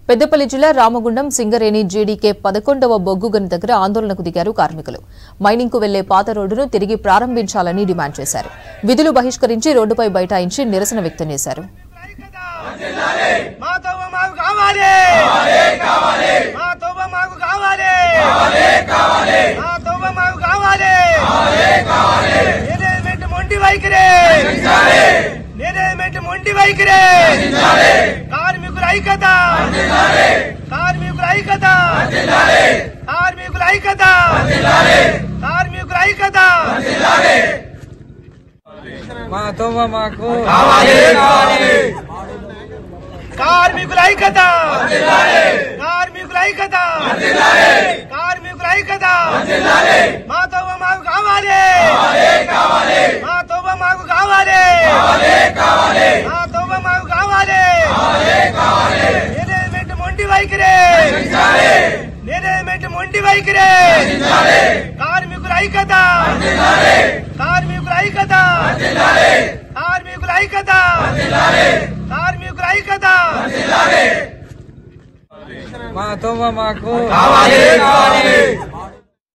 పెద్దపల్లి జిల్లా రామగుండం సింగరేణి జీడీకే 11వ బొగ్గు గని దగ్గర ఆందోళనకు దిగారు కార్మికులు. మైనింగ్ కు వెళ్లే పాత రోడ్డును తిరిగి ప్రారంభించాలని డిమాండ్ చేశారు. విధులు బహిష్కరించి రోడ్డుపై బైఠాయించి నిరసన వ్యక్తం చేశారు. మాకు